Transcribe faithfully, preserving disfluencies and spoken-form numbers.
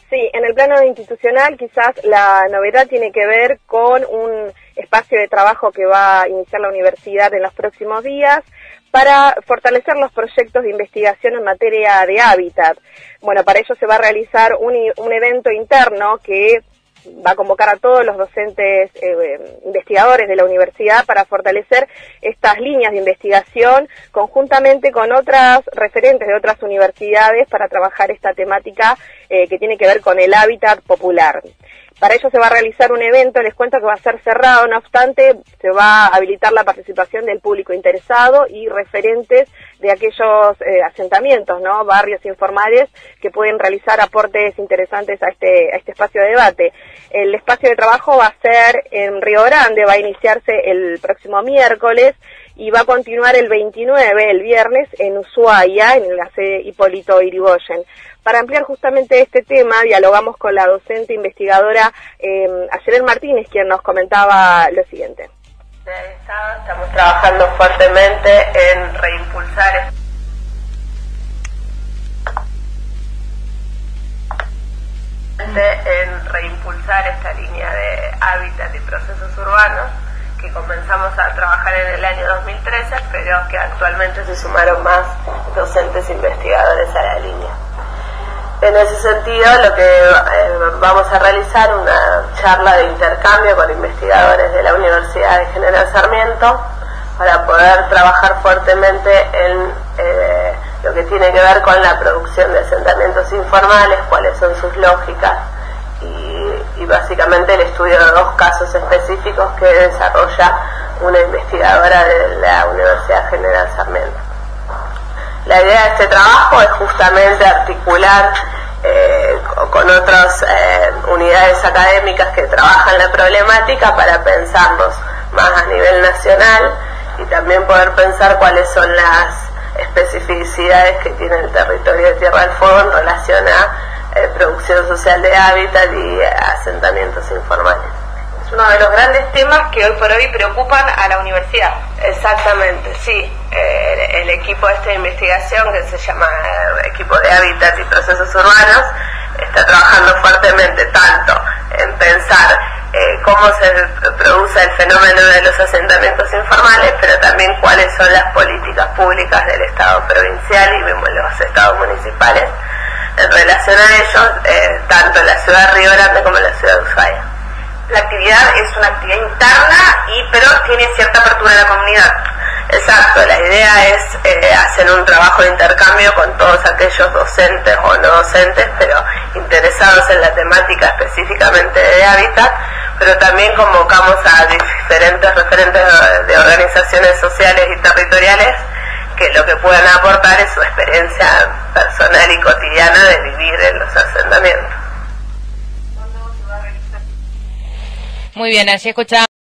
Sí, en el plano institucional quizás la novedad tiene que ver con un espacio de trabajo que va a iniciar la universidad en los próximos días para fortalecer los proyectos de investigación en materia de hábitat. Bueno, para ello se va a realizar un, un evento interno que va a convocar a todos los docentes eh, investigadores de la universidad para fortalecer estas líneas de investigación conjuntamente con otras referentes de otras universidades para trabajar esta temática eh, que tiene que ver con el hábitat popular. Para ello se va a realizar un evento, les cuento que va a ser cerrado, no obstante, se va a habilitar la participación del público interesado y referentes de aquellos eh, asentamientos, ¿no? Barrios informales que pueden realizar aportes interesantes a este, a este espacio de debate. El espacio de trabajo va a ser en Río Grande, va a iniciarse el próximo miércoles y va a continuar el veintinueve, el viernes, en Ushuaia, en la sede Hipólito Yrigoyen. Para ampliar justamente este tema, dialogamos con la docente investigadora eh, Ayelen Martínez, quien nos comentaba lo siguiente. Estamos trabajando fuertemente en reimpulsar en reimpulsar esta línea de hábitat y procesos urbanos que comenzamos a trabajar en el año dos mil trece, pero que actualmente se sumaron más docentes investigadores a la línea. En ese sentido, lo que eh, vamos a realizar una charla de intercambio con investigadores de la Universidad de General Sarmiento para poder trabajar fuertemente en eh, lo que tiene que ver con la producción de asentamientos informales, cuáles son sus lógicas y, y básicamente el estudio de dos casos específicos que desarrolla una investigadora de la Universidad General Sarmiento. La idea de este trabajo es justamente articular eh, con otras eh, unidades académicas que trabajan la problemática para pensarnos más a nivel nacional y también poder pensar cuáles son las especificidades que tiene el territorio de Tierra del Fuego en relación a eh, producción social de hábitat y asentamientos informales. Uno de los grandes temas que hoy por hoy preocupan a la universidad. Exactamente, sí. Eh, el equipo este de investigación, que se llama eh, Equipo de Hábitat y Procesos Urbanos, está trabajando fuertemente tanto en pensar eh, cómo se produce el fenómeno de los asentamientos informales, pero también cuáles son las políticas públicas del Estado provincial y los estados municipales en relación a ellos, eh, tanto en la ciudad de Río Grande como en la ciudad de Ushuaia. La actividad es una actividad interna, y pero tiene cierta apertura de la comunidad. Exacto, la idea es eh, hacer un trabajo de intercambio con todos aquellos docentes o no docentes, pero interesados en la temática específicamente de hábitat, pero también convocamos a diferentes referentes de organizaciones sociales y territoriales que lo que puedan aportar es su experiencia personal y cotidiana de vivir en los asentamientos. Muy bien, allí escuchamos.